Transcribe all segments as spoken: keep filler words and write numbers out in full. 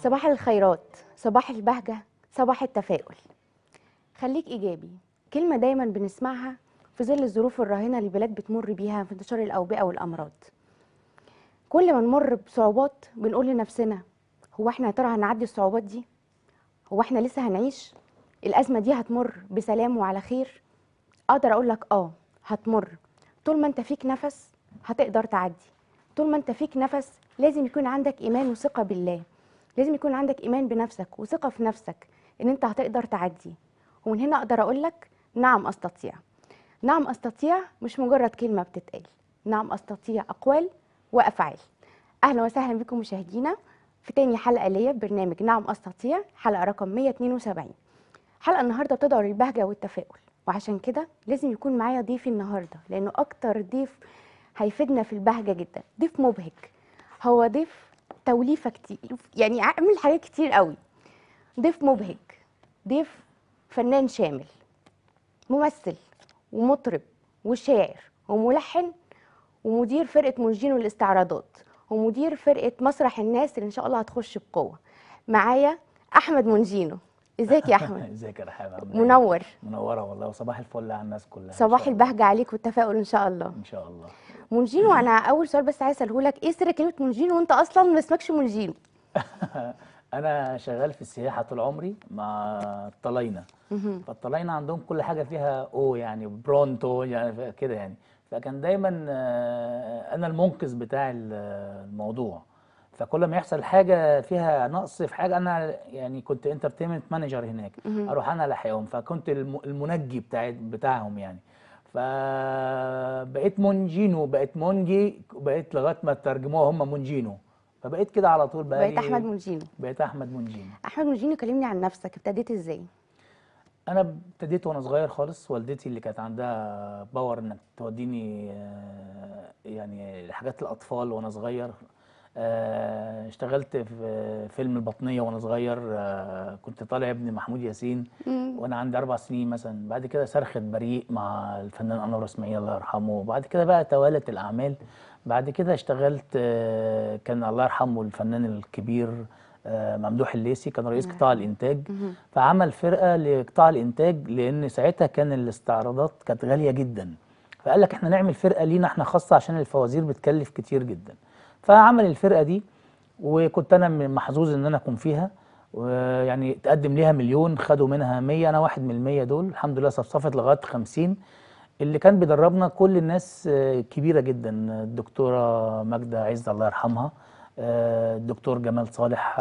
صباح الخيرات، صباح البهجة، صباح التفاؤل. خليك إيجابي، كلمة دايما بنسمعها في ظل الظروف الراهنة اللي البلاد بتمر بيها في انتشار الأوبئة والأمراض. كل ما نمر بصعوبات بنقول لنفسنا: هو احنا يا ترى هنعدي الصعوبات دي؟ هو احنا لسه هنعيش؟ الأزمة دي هتمر بسلام وعلى خير؟ أقدر أقول لك آه هتمر. طول ما أنت فيك نفس هتقدر تعدي. طول ما أنت فيك نفس لازم يكون عندك إيمان وثقة بالله، لازم يكون عندك إيمان بنفسك وثقة في نفسك إن أنت هتقدر تعدي. ومن هنا أقدر أقول لك: نعم أستطيع. نعم أستطيع مش مجرد كلمة بتتقال، نعم أستطيع أقوال وأفعال. أهلا وسهلا بكم مشاهدينا في تاني حلقة ليا ببرنامج نعم أستطيع، حلقة رقم مية اتنين وسبعين. حلقة النهاردة بتدعو للبهجة والتفاؤل، وعشان كده لازم يكون معايا ضيفي النهاردة، لأنه أكتر ضيف هيفيدنا في البهجة جدا. ضيف مبهج، هو ضيف توليفة كتير، يعني عامل حاجات كتير قوي. ضيف مبهج، ضيف فنان شامل، ممثل ومطرب وشاعر وملحن ومدير فرقة مونجينو للاستعراضات ومدير فرقة مسرح الناس اللي إن شاء الله هتخش بقوة. معايا أحمد مونجينو. ازيك يا أحمد؟ ازيك يا رحاب، عامله ايه؟ منور. منوره والله، وصباح الفل على الناس كلها ان صباح شاء الله. البهجة عليك والتفاؤل إن شاء الله. ان شاء الله. مونجينو، أنا أول سؤال بس عايز أسأله لك: إيه سر كلمة مونجينو وأنت أصلا ما اسمكش مونجينو؟ انا شغال في السياحه طول عمري مع الطلاينه. فالطلاينه عندهم كل حاجه فيها او، يعني برونتو يعني كده يعني. فكان دايما آه، انا المنقذ بتاع ال- الموضوع. فكل ما يحصل حاجه فيها نقص في حاجه، انا يعني كنت انترتينمنت مانجر هناك، اروح انا الاحقهم، فكنت الم- المنجي بتاع بتاعهم يعني. فبقيت مونجينو، بقيت مونجي، بقيت لغايه ما ترجموها هم مونجينو. فبقيت كده على طول بقيت أحمد بقالي. مونجينو. بقيت احمد منجيني. أحمد مونجينو، كلمني عن نفسك، ابتديت إزاي؟ انا ابتديت وانا صغير خالص، والدتي اللي كانت عندها باور انك توديني آه، يعني حاجات الاطفال وانا صغير. آه، اشتغلت في فيلم البطنيه وانا صغير، آه، كنت طالع ابن محمود ياسين مم. وانا عندي اربع سنين مثلا. بعد كده صرخة بريء مع الفنان انور اسماعيل الله يرحمه، وبعد كده بقى توالت الاعمال. بعد كده اشتغلت، آه، كان الله يرحمه الفنان الكبير آه، ممدوح الليثي كان رئيس الله قطاع يرحمه. الانتاج. مهم. فعمل فرقه لقطاع الانتاج، لان ساعتها كان الاستعراضات كانت غاليه جدا. فقال لك احنا نعمل فرقه لينا احنا خاصه، عشان الفوازير بتكلف كتير جدا. فعمل الفرقه دي، وكنت انا من محظوظ ان انا اكون فيها. ويعني تقدم ليها مليون، خدوا منها مية، انا واحد من المية دول الحمد لله. صفصفت لغايه خمسين. اللي كان بيدربنا كل الناس آه، كبيره جدا: الدكتوره ماجده عز الله يرحمها، آه، الدكتور جمال صالح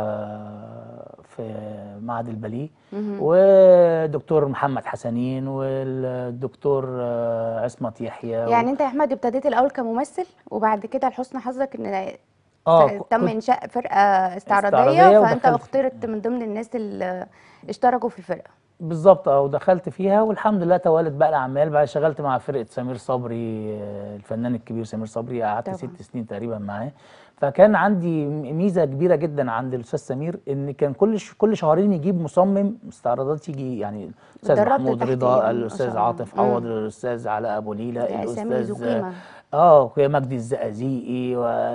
آه، في معهد الباليه، مهم. ودكتور محمد حسنين، والدكتور آه، عصمت يحيى و... يعني انت يا احمد ابتديت الاول كممثل، وبعد كده لحسن حظك ان اه ت- ك- تم كنت انشاء فرقه استعراضيه، استعراضيه فانت ودخلت فيه. اخترت من ضمن الناس اللي اشتركوا في الفرقه. بالظبط اه، ودخلت فيها والحمد لله توالت بقى الاعمال. بعد شغلت مع فرقه سمير صبري، آه، الفنان الكبير سمير صبري، قعدت طبعا. ست سنين تقريبا معاه. فكان عندي م- ميزه كبيره جدا عند الاستاذ سمير، ان كان كل ش- كل شهرين يجيب مصمم استعراضات، يجي يعني الاستاذ اتدربت محمود تحت رضا، ايده ما شاء الاستاذ الله. عاطف عوض، امم الاستاذ علاء ابو ليله، ده اسامي ذو الاستاذ اه قيمه. آه، مجدي الزقازيقي،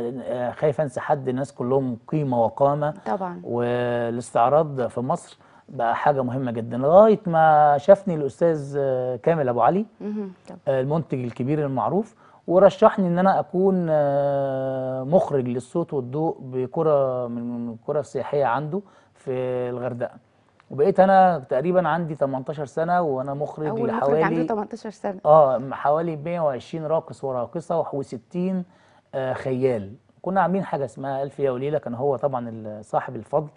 وخايف انسى حد، ناس كلهم قيمه وقامه. طبعا. والاستعراض في مصر بقى حاجة مهمة جدا، لغاية ما شافني الأستاذ آه، كامل أبو علي، امم طبعا. آه، المنتج الكبير المعروف، ورشحني إن أنا أكون آه، مخرج للصوت والضوء بكرة من الكرة السياحية عنده في الغردقة. وبقيت أنا تقريبا عندي تمنتاشر سنة وأنا مخرج اول مخرج عنده لحوالي تمنتاشر سنه. اه حوالي مية وعشرين راقص وراقصة و60 آه خيال. كنا عاملين حاجة اسمها ألف ليلة وليلة، كان هو طبعا ال- صاحب الفضل.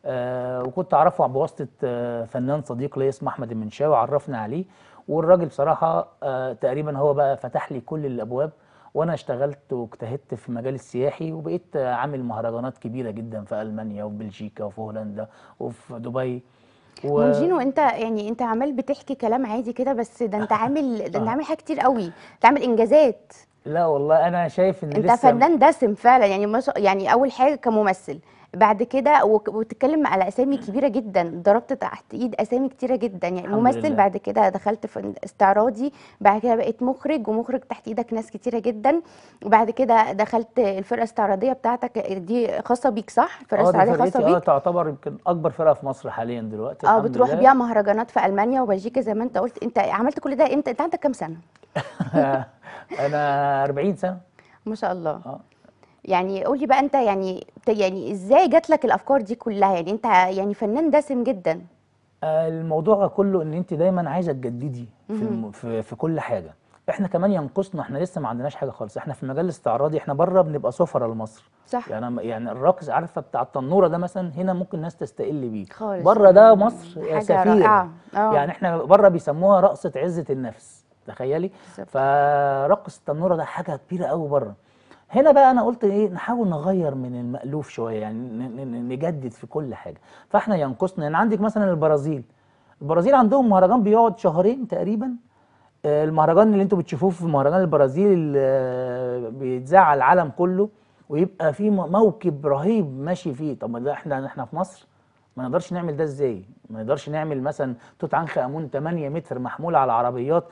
آه وكنت أعرفه بواسطة آه فنان صديق ليا اسمه أحمد المنشاوي، عرفنا عليه. والراجل بصراحة آه تقريبا هو بقى فتح لي كل الأبواب. وأنا اشتغلت واجتهدت في المجال السياحي، وبقيت آه عامل مهرجانات كبيرة جدا في ألمانيا وفي بلجيكا وفي هولندا وفي دبي. و مونجينو، انت يعني انت عمال بتحكي كلام عادي كده، بس ده انت عامل ده انت آه عامل حاجات كتير قوي، انت عامل انجازات. لا والله، أنا شايف إن انت لسه. فنان دسم فعلا، يعني مش يعني اول حاجه كممثل، بعد كده وك- وتتكلم على اسامي كبيره جدا، ضربت تحت ايد اسامي كتيره جدا، يعني الحمد ممثل، لله. بعد كده دخلت في استعراضي، بعد كده بقيت مخرج، ومخرج تحت ايدك ناس كتيره جدا، وبعد كده دخلت الفرقه الاستعراضيه بتاعتك دي خاصه بيك، صح؟ الفرقه اه دي الاستعراضيه خاصه فرقتي، اه بيك. تعتبر يمكن اكبر فرقه في مصر حاليا دلوقتي اه، الحمد بتروح لله. بيها مهرجانات في المانيا وبلجيكا زي ما انت قلت. انت عملت كل ده امتى؟ انت عندك كام سنه؟ انا أربعين سنه. ما شاء الله. اه يعني قولي بقى انت، يعني يعني ازاي جات لك الافكار دي كلها؟ يعني انت يعني فنان دسم جدا. آه، الموضوع كله ان انت دايما عايزه تجددي في مهم. الم... في في كل حاجه. احنا كمان ينقصنا، احنا لسه ما عندناش حاجه خالص، احنا في المجال الاستعراضي احنا بره بنبقى سفره لمصر. صح. يعني أنا- يعني الرقص عارفه بتاع التنوره ده مثلا هنا ممكن ناس تستقل بيه، خالص. بره ده مم، مصر حاجة سفير. رائعة. اه. يعني احنا بره بيسموها رقصه عزه النفس، تخيلي. بالظبط. فرقص التنوره ده حاجه كبيره قوي بره. هنا بقى انا قلت ايه، نحاول نغير من المألوف شويه، يعني ن- ن- نجدد في كل حاجه. فاحنا ينقصنا، يعني عندك مثلا البرازيل. البرازيل عندهم مهرجان بيقعد شهرين تقريبا. آه، المهرجان اللي انتوا بتشوفوه في مهرجان البرازيل اللي آه، بيتذاع على العالم كله، ويبقى في م- موكب رهيب ماشي فيه. طب ما ده احنا احنا في مصر ما نقدرش نعمل ده ازاي؟ ما نقدرش نعمل مثلا توت عنخ امون ثمانية متر محمول على عربيات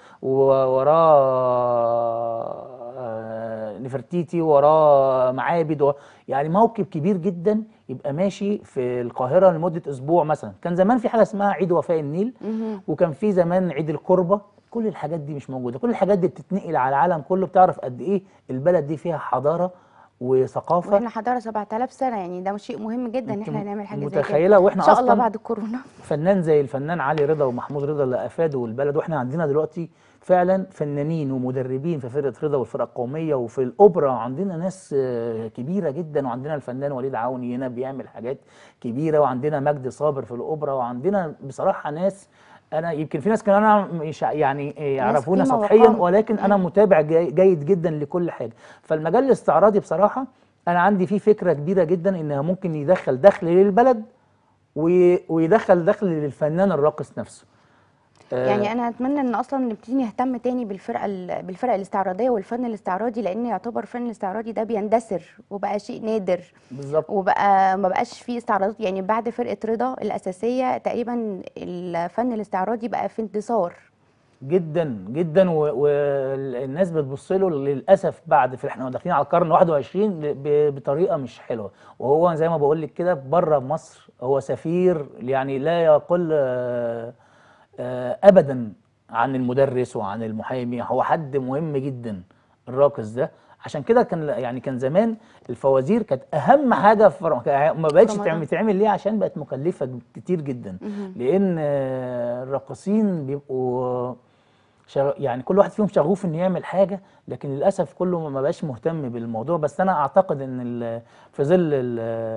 ووراه آه، نفرتيتي، وراه معابد و... يعني موكب كبير جدا يبقى ماشي في القاهرة لمدة أسبوع مثلا. كان زمان في حاجة اسمها عيد وفاء النيل، مهم. وكان في زمان عيد القربة. كل الحاجات دي مش موجودة، كل الحاجات دي بتتنقل على العالم كله، بتعرف قد إيه البلد دي فيها حضارة وثقافة. واحنا حضارة سبعة آلاف سنة، يعني ده شيء مهم جدا ان انت احنا م- نعمل حاجة زي كده. متخيلة؟ ان واحنا شاء الله أصلا بعد الكورونا. فنان زي الفنان علي رضا ومحمود رضا اللي افادوا البلد، واحنا عندنا دلوقتي فعلا فنانين ومدربين في فرقه رضا والفرقه القوميه وفي الاوبرا، عندنا ناس آه، كبيره جدا، وعندنا الفنان وليد عوني هنا بيعمل حاجات كبيره، وعندنا مجدي صابر في الاوبرا، وعندنا بصراحه ناس. انا يمكن في ناس كمان انا مش ع- يعني ناس يعرفونا قيمة سطحيا، وقامة. ولكن انا مم. متابع جي- جيد جدا لكل حاجه. فالمجال الاستعراضي بصراحه انا عندي فيه فكره كبيره جدا انها ممكن يدخل دخل للبلد وي- ويدخل دخل للفنان الراقص نفسه. يعني آه انا اتمنى ان اصلا نبتدي نهتم تاني بالفرقه ال- بالفرق الاستعراضيه والفن الاستعراضي، لان يعتبر الفن الاستعراضي ده بيندثر وبقى شيء نادر، بالظبط. وبقى ما بقاش فيه استعراضات. يعني بعد فرقه رضا الاساسيه تقريبا الفن الاستعراضي بقى في انتصار. جدا جدا، والناس بتبص له للاسف بعد، في احنا داخلين على القرن الواحد والعشرين ب- بطريقه مش حلوه. وهو زي ما بقول لك كده بره مصر هو سفير، يعني لا يقل آه، آه، ابدا عن المدرس وعن المحامي، هو حد مهم جدا الراقص ده. عشان كده كان يعني كان زمان الفوازير كانت اهم حاجه في رم- ما في بقتش تعمل رمضان. تعمل ليه؟ عشان بقت مكلفه كتير جدا. مهم. لان آه، الراقصين بيبقوا شغ... يعني كل واحد فيهم شغوف انه يعمل حاجه، لكن للاسف كله ما بقاش مهتم بالموضوع. بس انا اعتقد ان ال... في ظل ال...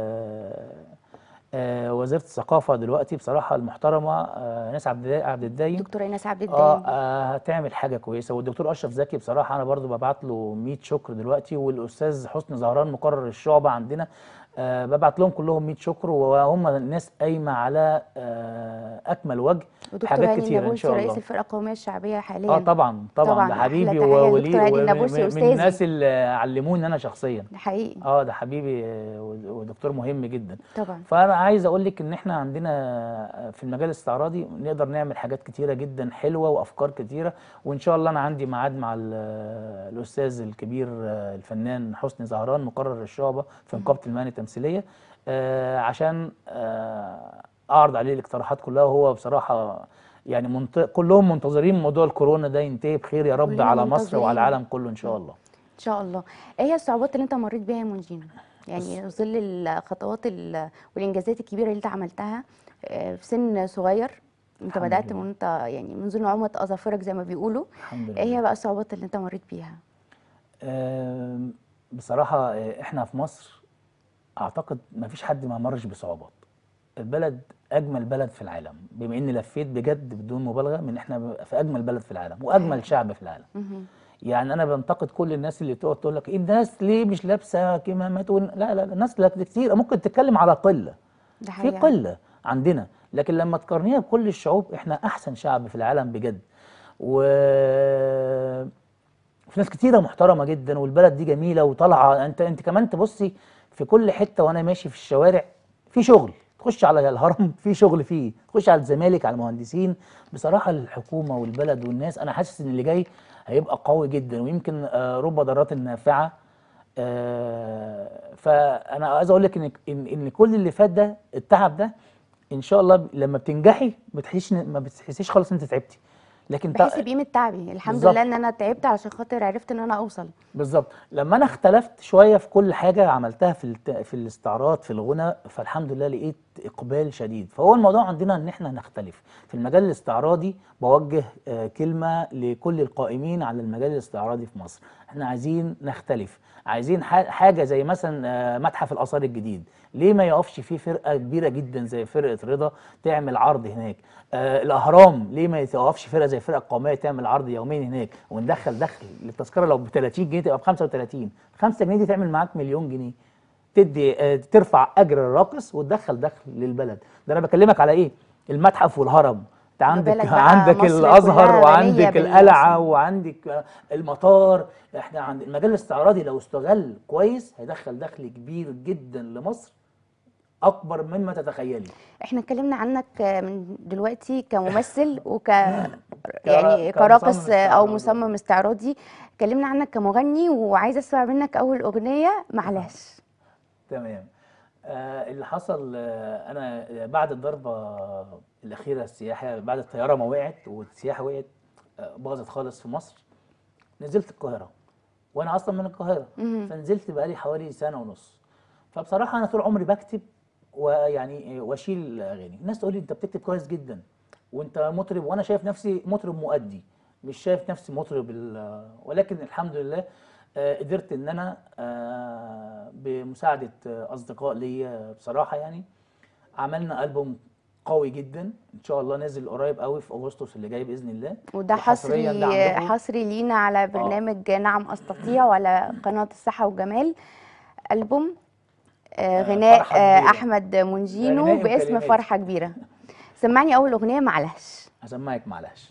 آه، وزيره الثقافه دلوقتي بصراحه المحترمه آه، ناس عبد عبد الدايم، دكتوره ايناس عبد اه الدايم. آه، هتعمل حاجه كويسه. والدكتور اشرف زكي بصراحه انا برضو ببعت له مية شكر دلوقتي، والاستاذ حسني زهران مقرر الشعبه عندنا، آه ببعت لهم كلهم مية شكر، وهم الناس قايمه على آه اكمل وجه في ودكتور حاجات هاني كتيره ان النابلسي شاء رئيس الله. الفرقه القوميه الشعبيه اه حاليا. طبعا طبعا ده طبعا احلى حبيبي تحيه وولي لدكتور هاني النابلسي ومن استاذي. الناس اللي علموني انا شخصيا. ده حقيقي. اه ده حبيبي آه، ودكتور مهم جدا. طبعا. فانا عايز اقول لك ان احنا عندنا في المجال الاستعراضي نقدر نعمل حاجات كتيره جدا حلوه وافكار كتيره. وان شاء الله انا عندي ميعاد مع ال- الاستاذ الكبير آه، الفنان حسني زهران مقرر الشعبه في نقابه المهن التمثيليه، آه، عشان آه، اعرض عليه الاقتراحات كلها. وهو بصراحه يعني منت... كلهم منتظرين موضوع الكورونا ده ينتهي بخير يا رب كلنا على مصر وعلى منتظرين. العالم كله ان مم. شاء الله. ان شاء الله. ايه هي الصعوبات اللي انت مريت بيها يا مونجينو؟ بس يعني في ظل الخطوات ال- والانجازات الكبيره اللي انت عملتها آه، في سن صغير. انت الحمد بدات من لله. انت يعني منذ نعومه اظافرك زي ما بيقولوا. الحمد ايه هي لله. بقى الصعوبات اللي انت مريت بيها؟ آم، بصراحة آه، احنا في مصر اعتقد ما فيش حد ما مرش بصعوبات. البلد اجمل بلد في العالم، بما اني لفيت بجد بدون مبالغة من احنا في اجمل بلد في العالم ده واجمل حقيقي. شعب في العالم. مهم. يعني انا بنتقد كل الناس اللي تقعد تقول لك إيه الناس ليه مش لابسة كمامات ون- لا لا لا، الناس لا كتير، ممكن تتكلم على قلة، ده في حقيقه. قلة عندنا، لكن لما تقارنيها بكل الشعوب احنا احسن شعب في العالم بجد. و في ناس كتيرة محترمة جدا، والبلد دي جميلة وطالعة. انت انت كمان تبصي في كل حتة وانا ماشي في الشوارع في شغل، تخش على الهرم في شغل فيه، تخش على الزمالك على المهندسين. بصراحه الحكومه والبلد والناس انا حاسس ان اللي جاي هيبقى قوي جدا، ويمكن آه، رب ضارات نافعه. آه، فانا عايز اقول لك ان ان إن كل اللي فات ده التعب ده ان شاء الله ب- لما بتنجحي ما بتحسيش ما بتحسيش خالص ان انت تعبتي. لكن بحس تع- بقيمه تعبي، الحمد لله بالظبط. ان انا تعبت علشان خاطر عرفت ان انا اوصل. بالظبط، لما انا اختلفت شويه في كل حاجه عملتها في الت... في الاستعراض في الغنى، فالحمد لله لقيت اقبال شديد. فهو الموضوع عندنا ان احنا نختلف في المجال الاستعراضي. بوجه آه، كلمه لكل القائمين على المجال الاستعراضي في مصر، احنا عايزين نختلف. عايزين ح- حاجه زي مثلا آه، متحف الاثار الجديد، ليه ما يقفش فيه فرقه كبيره جدا زي فرقه رضا تعمل عرض هناك؟ آه الاهرام ليه ما يتوقفش فرقه زي الفرقه القوميه تعمل عرض يومين هناك، وندخل دخل للتذكره لو ب ثلاثين جنيه تبقى ب خمسة وثلاثين، خمسة جنيه دي تعمل معاك مليون جنيه. تدي آه ترفع اجر الراقص وتدخل دخل للبلد. ده انا بكلمك على ايه؟ المتحف والهرم. انت ما بالك عندك بقى عندك مصر الازهر كلها غنيه وعندك القلعه بالاثار. وعندك آه، المطار. احنا عند المجال الاستعراضي لو استغل كويس هيدخل دخل كبير جدا لمصر، اكبر مما تتخيلي. احنا اتكلمنا عنك من دلوقتي كممثل وك ك- يعني كمصمم كراقص او استعراضي. مصمم استعراضي. اتكلمنا عنك كمغني، وعايزه اسمع منك اول اغنيه معلش. تمام. آه اللي حصل، آه انا بعد الضربه الاخيره السياحه، بعد الطياره ما وقعت والسياحه وقعت، آه باظت خالص في مصر، نزلت القاهره. وانا اصلا من القاهره، مهم. فنزلت بقالي حوالي سنه ونص. فبصراحه انا طول عمري بكتب، ويعني واشيل اغاني. الناس تقول لي انت بتكتب كويس جدا وانت مطرب، وانا شايف نفسي مطرب مؤدي، مش شايف نفسي مطرب ال- ولكن الحمد لله آه، قدرت ان انا آه، بمساعده آه، اصدقاء ليا بصراحه يعني عملنا البوم قوي جدا ان شاء الله نازل قريب قوي في اغسطس اللي جاي باذن الله. وده وحصريا ده حصري عندكم. حصري لينا على اه برنامج نعم استطيع وعلى قناه الصحه والجمال. ألبوم آه، آه، غناء فرحه آه، كبيره. احمد ده منجينو غنائي باسم وكلماتي. فرحه كبيره. سمعني اول اغنيه معلش. هسمعك معلش.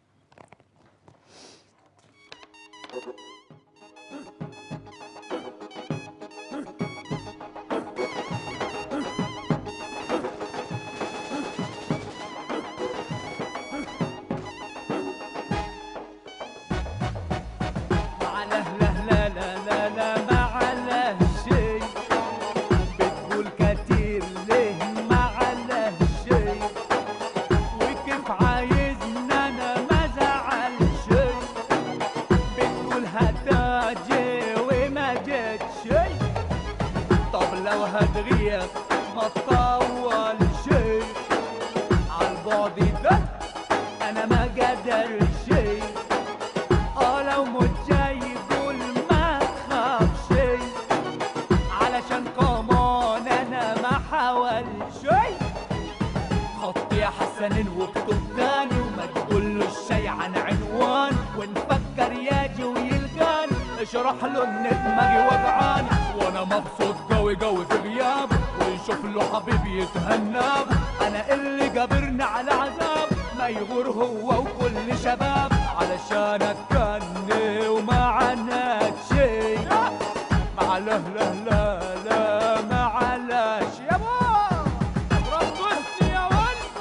معله لا لا لا لا لا معله شي بتقول كتير ليه معله شي وكيف عايزنا انا ما زعل شي بتقول هتاجي وما جيت شي طب لو هتغيب ما تطول شي عالبعد ده انا ما قدر شي اه لو مت جاي قول ما تخاف شي علشان كمان انا ما حاول شي خط يا حسن واكتب تاني وما تقولوش شي عن عنوان ونفكر ياجي ويلقاني اشرح له ان دماغي وجعاني وانا مبسوط قوي قوي في غيابه ويشوف له حبيبي يتهنى به. انا اللي جابرني على عذاب ما يغور هو وكل شباب علشانك كني وما عناك شي مع لا لا لا لا ما علاش يابا ربطني يا ولد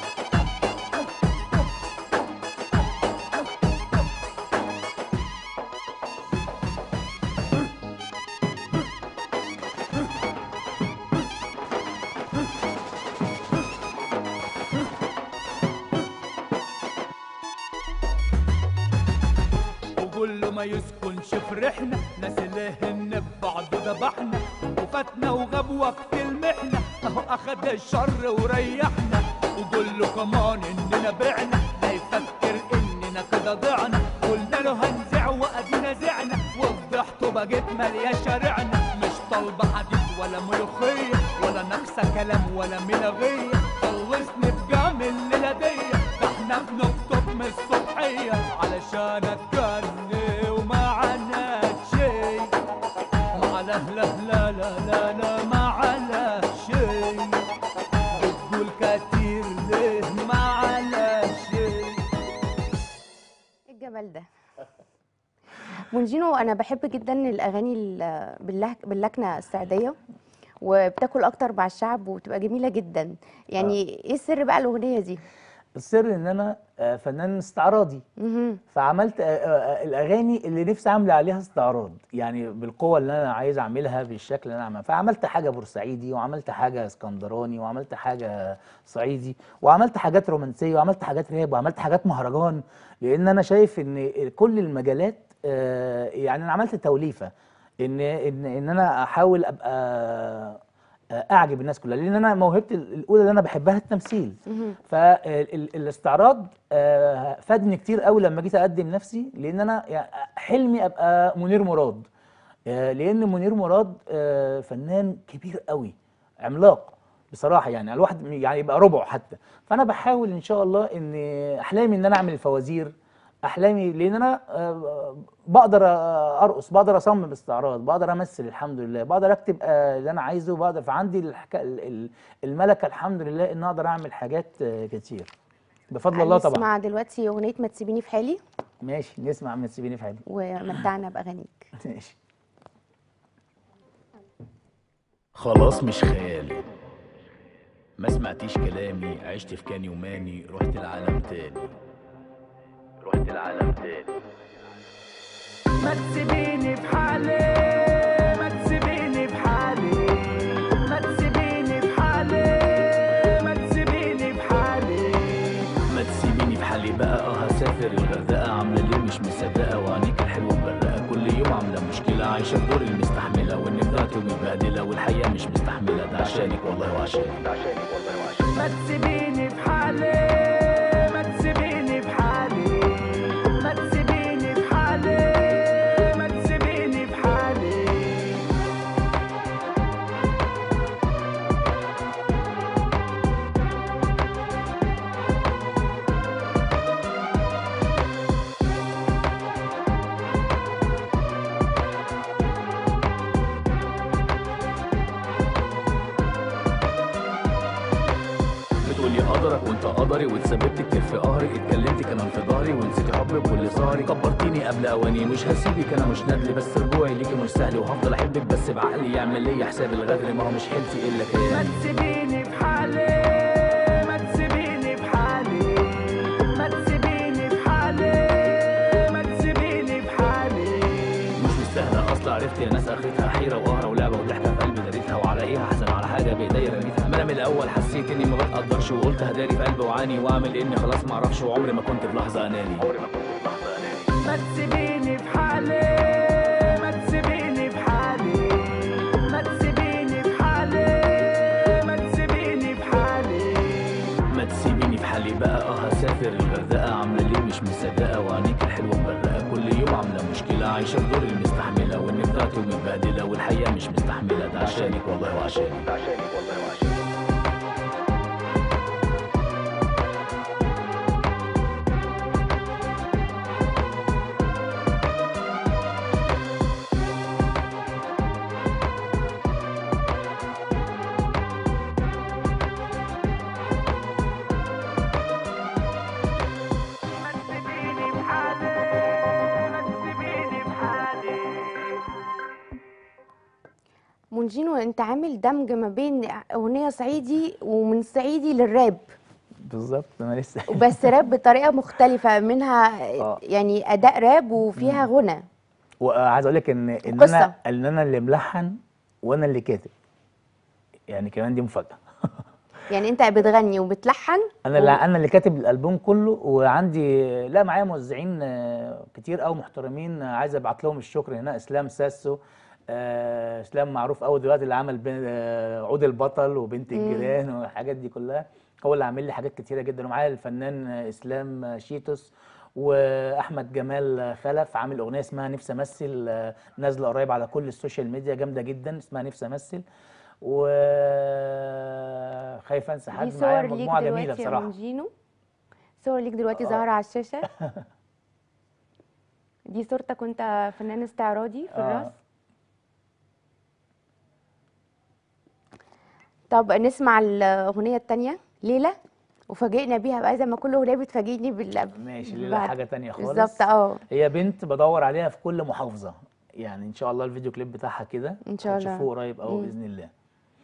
وقول له ما يسكنش في ريحنا ناس لهن ببعض ذبحنا وفاتنا وغاب وقت المحنة اهو اخد الشر وريحنا وقول له كمان اننا بعنا لا يفكر اننا كده ضعنا قلنا له هنزع وادينا زعنا وفضحته بقيت مالية شارعنا مش طالبة حديد ولا ملوخية ولا ناقصة كلام ولا ملغية خلصني بجام الليلة دي ده احنا بنكتب من الصبحية علشانك كني وما عناك شي مع لا لا لا لا لا لا ما على شي بتقول كتير ليه ما على شي. إيه الجمال ده؟ منجينو، انا بحب جدا الاغاني ال- بالله- باللكنه الصعيديه، وبتاكل اكتر مع الشعب وبتبقى جميله جدا. يعني ايه السر بقى الاغنيه دي؟ السر ان انا آه، فنان استعراضي. مهم. فعملت آه، آه، الاغاني اللي نفسي اعمل عليها استعراض، يعني بالقوه اللي انا عايز اعملها بالشكل اللي انا عاملها. فعملت حاجه بورسعيدي، وعملت حاجه اسكندراني، وعملت حاجه صعيدي، وعملت حاجات رومانسيه، وعملت حاجات راب، وعملت حاجات مهرجان. لان انا شايف ان كل المجالات آه، يعني انا عملت توليفه ان ان ان انا احاول ابقى آه، اعجب الناس كلها، لان انا موهبتي الاولى اللي انا بحبها التمثيل. مهم. فالاستعراض فادني كتير قوي لما جيت اقدم نفسي، لان انا يعني حلمي ابقى منير مراد. آه، لان منير مراد آه، فنان كبير قوي، عملاق بصراحه، يعني الواحد يعني يبقى ربعه حتى. فانا بحاول ان شاء الله ان احلامي ان انا اعمل الفوازير، احلامي لان انا آه، بقدر ارقص، بقدر اصمم استعراض، بقدر امثل الحمد لله، بقدر اكتب آه، اللي انا عايزه، بقدر فعندي الحكا... ال- ال- الملكه الحمد لله ان اقدر اعمل حاجات آه، كتير بفضل الله طبعا. هنسمع دلوقتي اغنيه ما تسيبيني في حالي ماشي، نسمع ما تسيبيني في حالي. ومتعنا باغانيك. ماشي. خلاص مش خيالي، ما سمعتيش كلامي، عشت في كان يوماني، رحت العالم تاني، رحت العالم تاني. ما تسيبيني في حالي، ما تسيبيني في حالي، ما تسيبيني في حالي، ما تسيبيني في حالي. ما تسيبيني في حالي بقى، اه هسافر الغردقة، عاملة ليه مش مصدقة، وعينيك الحلوة مبرقة، كل يوم عاملة مشكلة، عايشة في دور المستحملة، واني طلعت ومتبهدلة، والحقيقة مش مستحملة، ده عشانك والله وعشانك، ده عشانك والله وعشانك. ما تسيبيني في حالي، ما تسيبيني في حالي، ما تسيبيني في حالي، ما تسيبيني في حالي. بتقولي قدرك وانت قدري، واتسببت كتير في قهري، اتكلمتي كمان في ظهري، ونسيتي حبي بكل سهري، كبرتيني قبل اواني، مش هسيبك انا مش ندلي، بس رجوعي ليكي مش سهل، وهفضل احبك بس بعقلي، يعمل ليا حساب الغدر، ما هو مش حيلتي الا ما كياني. تسيبيني في حالي، ما تسيبيني في حالي، ما تسيبيني في حالي، ما تسيبيني في حالي. مش مستاهله اصلا، عرفت يا ناس اخرتها حيره وقهره ولعبه وضحكه في قلبي داريتها، وعلى ايه هحزن على حاجه بايديا رميتها، ما انا من الاول حسيت اني ما بتقدرش، وقلت هداري في قلبي وعاني، واعمل اني خلاص ما اعرفش، وعمري ما كنت في لحظه اناني، عمري ما كنت في لحظه اناني. ما تسيبيني في حالي، ما تسيبيني في حالي، ما تسيبيني في حالي، ما تسيبيني في حالي. ما تسيبيني في حالي بقى، اه هسافر الغردقه، عامله ليه مش مصدقه، وعينيك الحلوه مبرقه، كل يوم عامله مشكله، عايشه في دور المستحمله، واني طلعت ومتبهدله، والحقيقه مش مستحمله، ده عشانك والله وعشانك، ده عشانك والله وعشانك. ما تسيبيني في حالي، ما تسيبيني في حالي. مونجينو، انت عامل دمج ما بين اغنيه صعيدي ومن صعيدي للراب، بالظبط، انا لسه بس راب بطريقه مختلفه منها، اه. يعني اداء راب وفيها غنى وعايز اقول لك ان ان وقصة. انا ان انا اللي ملحن وانا اللي كاتب، يعني كمان دي مفاجاه. يعني انت بتغني وبتلحن انا اللي انا اللي كاتب الالبوم كله، وعندي لا معايا موزعين آه، كتير قوي محترمين، آه، عايز ابعت لهم الشكر هنا. اسلام ساسو، آه، اسلام معروف قوي دلوقتي، اللي عمل بين- آه، عود البطل وبنت الجيران والحاجات دي كلها، هو اللي عامل لي حاجات كتيره جدا. ومعايا الفنان آه، اسلام آه، شيتوس، واحمد جمال آه، خلف، عامل اغنيه اسمها نفسي امثل، آه، نازله قريب على كل السوشيال ميديا، جامده جدا، اسمها نفسي امثل. وخايف انسى دي حد، صور معايا ليك مجموعه جميله دلوقتي يا بصراحه. مونجينو، صور ليك دلوقتي آه. ظاهره على الشاشه. دي صورتك وانت فنان استعراضي في الراس. آه. طب نسمع الاغنيه التانية ليلى، وفاجئنا بيها بقى زي ما كل اغنيه بتفاجئني بال ماشي، ليلى بعد- حاجة تانية خالص. بالظبط اه. هي بنت بدور عليها في كل محافظة، يعني إن شاء الله الفيديو كليب بتاعها كده إن شاء الله. هتشوفوه قريب أهو مم. بإذن الله.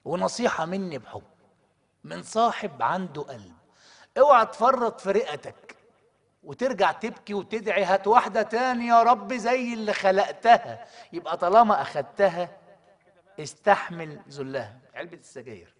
ونصيحة مني بحب من صاحب عنده قلب، اوعى تفرط في رئتك وترجع تبكي وتدعي هات واحدة تاني يا رب زي اللي خلقتها. يبقى طالما أخدتها استحمل ذلها. علبة السجاير.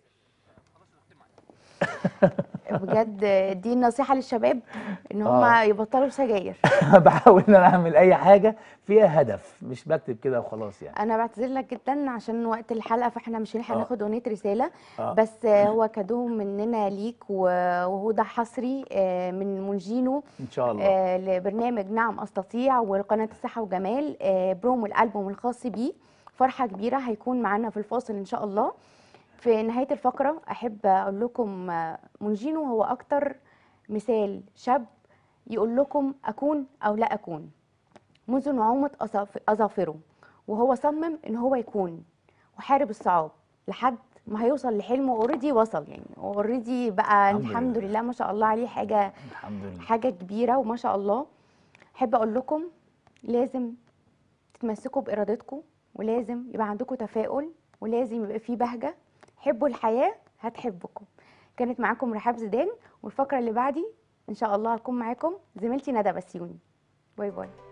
بجد دي النصيحة للشباب ان هم آه. يبطلوا سجاير. بحاول ان انا اعمل اي حاجه فيها هدف، مش بكتب كده وخلاص يعني. انا بعتذر لك جدا عشان وقت الحلقة، فاحنا مش هنلحق آه. ناخد اغنية رسالة. آه. بس هو كادو مننا ليك، و- وهو ده حصري آه، من مونجينو ان شاء الله. آه، لبرنامج نعم استطيع وقناة الصحة وجمال، آه، برومو الالبوم الخاص بيه. فرحة كبيرة هيكون معانا في الفاصل ان شاء الله. في نهاية الفقرة أحب أقول لكم آه، مونجينو هو أكتر مثال شاب يقول لكم أكون أو لا أكون منذ نعومة أظاف- أظافره، وهو صمم إن هو يكون وحارب الصعاب لحد ما هيوصل لحلمه. اوريدي وصل يعني، اوريدي بقى الحمد الحمد لله. لله ما شاء الله عليه، حاجة الحمد لله. حاجة كبيرة وما شاء الله. أحب أقول لكم لازم تتمسكوا بإرادتكم، ولازم يبقى عندكم تفاؤل، ولازم يبقى في بهجة. حبوا الحياة هتحبكم. كانت معاكم رحاب زيدان، والفقرة اللي بعدي إن شاء الله هتكون معاكم زميلتي ندى بسيوني. باي باي.